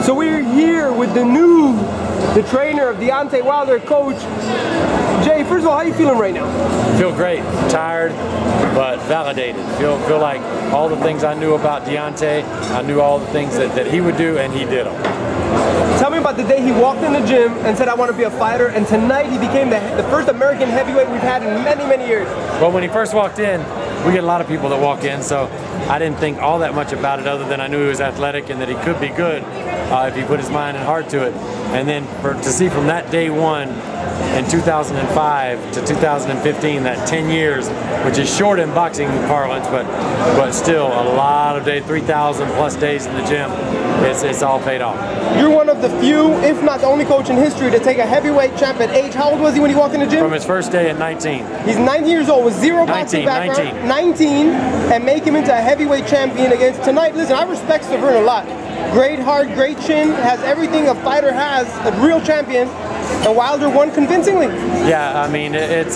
So we're here with the trainer of Deontay Wilder, Coach Jay. First of all, how are you feeling right now? Feel great, tired, but validated. Feel like all the things I knew about Deontay, I knew all the things that he would do, and he did them. Tell me about the day he walked in the gym and said, I want to be a fighter, and tonight he became the first American heavyweight we've had in many, many years. Well, when he first walked in, we get a lot of people that walk in, so I didn't think all that much about it other than I knew he was athletic and that he could be good if he put his mind and heart to it. And then to see from that day one in 2005 to 2015, that 10 years, which is short in boxing parlance, but still a lot of days, 3,000 plus days in the gym, it's all paid off. You're one of the few, if not the only coach in history to take a heavyweight champ at age. How old was he when he walked in the gym? From his first day at 19. He's 19 years old with zero boxing background. 19, and make him into a heavyweight champion against tonight. Listen, I respect Severn a lot. Great heart, great chin, has everything a fighter has, a real champion. And Wilder won convincingly. Yeah, I mean it's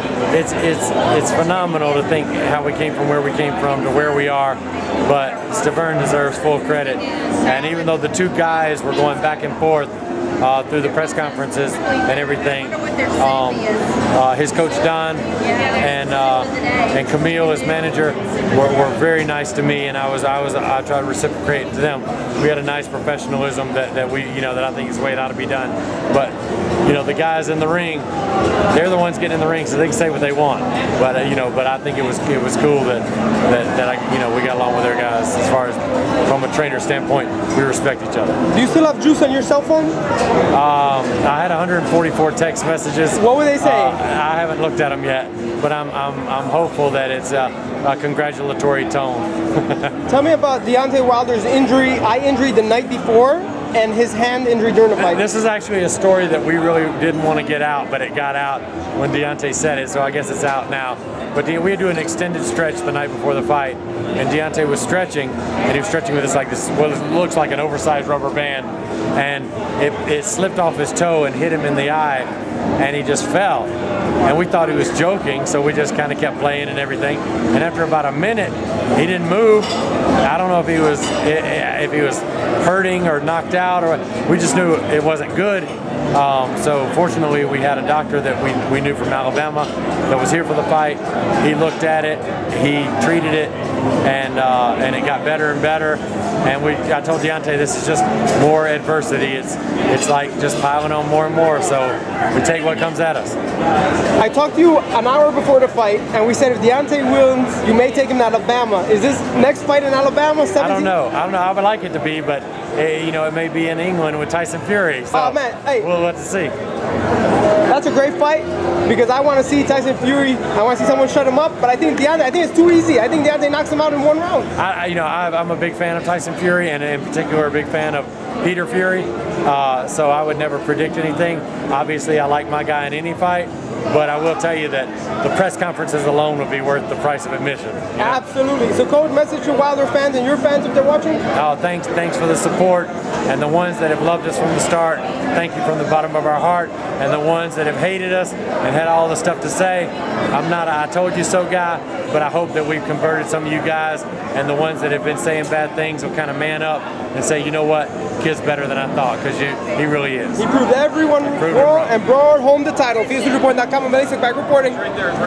phenomenal to think how we came from where we came from to where we are. But Severn deserves full credit. And even though the two guys were going back and forth through the press conferences and everything, his coach Don and Camille, his manager, were very nice to me, and I tried to reciprocate to them. We had a nice professionalism that I think is the way it ought to be done. But the guys in the ring, they're the ones getting in the ring, so they can say what they want. But but I think it was cool that we got along with their guys. As far as from a trainer standpoint, we respect each other. Do you still have juice on your cell phone? I had 144 text messages. What would they say? I haven't looked at them yet, but I'm hopeful that it's a congratulatory tone. Tell me about Deontay Wilder's injury, eye injury the night before, and his hand injury during the fight. This is actually a story that we really didn't want to get out, but it got out when Deontay said it, so I guess it's out now. But we had to do an extended stretch the night before the fight, and Deontay was stretching, and he was stretching with what looks like an oversized rubber band, and it slipped off his toe and hit him in the eye, and he just fell. And we thought he was joking, so we just kind of kept playing and everything. And after about a minute, he didn't move. I don't know if he was hurting or knocked out, or we just knew it wasn't good. So fortunately, we had a doctor that we knew from Alabama that was here for the fight. He looked at it, he treated it, and it got better and better. And I told Deontay, this is just more adversity. It's like just piling on more and more. So we take what comes at us. I talked to you an hour before the fight, and we said if Deontay wins, you may take him to Alabama. Is this next fight in Alabama? 17? I don't know. I would like it to be, but it may be in England with Tyson Fury. So oh man, hey, we'll have to see. That's a great fight because I want to see Tyson Fury. I want to see someone shut him up, but I think it's too easy. I think Deontay knocks him out in one round. I'm a big fan of Tyson Fury, and in particular a big fan of Peter Fury. So I would never predict anything. Obviously, I like my guy in any fight, but I will tell you that the press conferences alone would be worth the price of admission. Yeah? Absolutely. So, Coach, message to Wilder fans and your fans if they're watching. Oh, thanks for the support, and the ones that have loved us from the start. Thank you from the bottom of our heart, and the ones that have hated us and had all the stuff to say. I'm not a I told you so guy, but I hope that we've converted some of you guys, and the ones that have been saying bad things will kind of man up and say, you know what, kid's better than I thought, because he really is. He proved everyone wrong and brought home the title. FieldStudiosReport.com. I'm Melissa back reporting.